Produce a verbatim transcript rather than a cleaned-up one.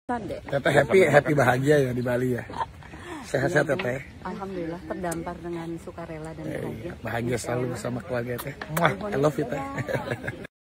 deh. Teteh happy, happy bahagia ya di Bali ya. Sehat-sehat ya Teh. Alhamdulillah terdampar dengan sukarela dan bahagia. Bahagia selalu bersama keluarga Teh. Muah, I love you Teh.